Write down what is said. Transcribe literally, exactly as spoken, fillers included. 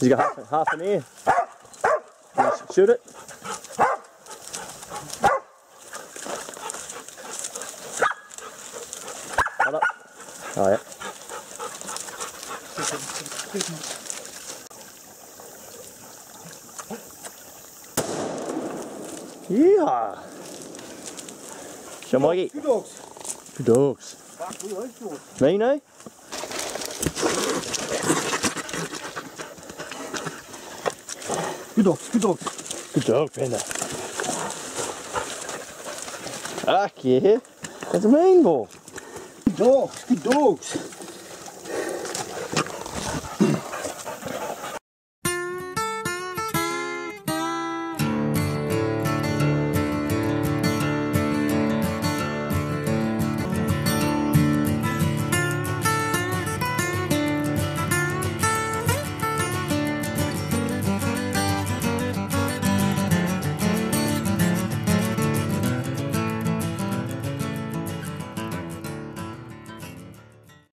He's got half, half an ear. Can you shoot it? Hold up. Oh yeah. Yeehaw! Show Mikey. Good dogs. Good dogs. Fuck, we like dogs. Me, no? Good dogs, good dogs. Good dog, Panda. Fuck yeah. That's a mean ball. Good dogs, good dogs.